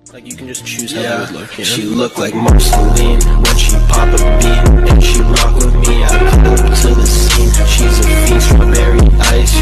Like you can just choose how they would look. You know? She look like Marceline when she pop a bean, and she rock with me. I pull up to the scene. She's a fiend, strawberry ice.